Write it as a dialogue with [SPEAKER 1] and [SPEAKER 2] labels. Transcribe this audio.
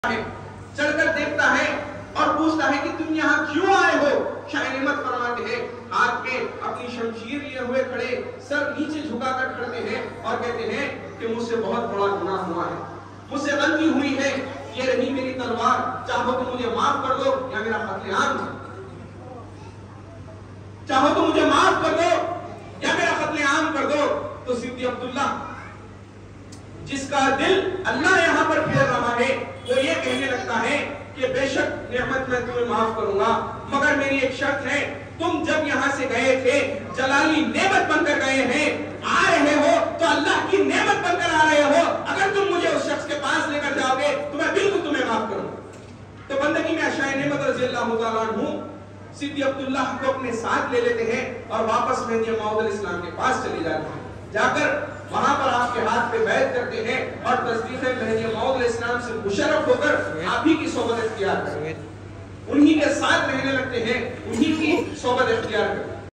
[SPEAKER 1] चढ़कर देखता है और पूछता है कि तुम यहाँ क्यों आए हो। शाह नेमत फरमाते हैं, हाथ में अपनी शमशीर लिए हुए खड़े, सर नीचे झुकाकर खड़े हैं और कहते हैं कि मुझसे बहुत बड़ा गुनाह हुआ है, मुझसे गलती हुई है, ये रही मेरी तलवार, चाहो तो मुझे माफ कर दो या मेरा कत्लेआम, चाहो तो मुझे माफ कर दो या मेरा कत्लेआम कर दो। तो सिद्दी अब्दुल्ला, जिसका दिल अल्लाह यहाँ पर फेर रहा है, वो ये कहने लगता है कि बेशक नेमत मैं तुम्हें माफ करूंगा, मगर मेरी एक शर्त है, तुम जब यहाँ से गए थे जलाली नेमत बनकर गए हैं, आ रहे हो तो अल्लाह की नेमत बनकर आ रहे हो। अगर तुम मुझे उस शख्स के पास लेकर जाओगे तो मैं बिल्कुल तुम्हें माफ करूंगा। तो बंदगी में शाह नेमत रज़ियल्लाहु ताला अन्हु सिद्दी अब्दुल्ला को अपने साथ ले लेते हैं और वापस मेहदी मौऊद इस्लाम के पास चले जाते हैं। जाकर वहां पर आपके हाथ पे बैत करते हैं और तस्दीक मेहदी मौऊद इस्लाम से मुशर्रफ होकर आप ही की सोबत इख्तियार करते हैं, उन्हीं के साथ रहने लगते हैं, उन्हीं की सोबत इख्तियार करते हैं।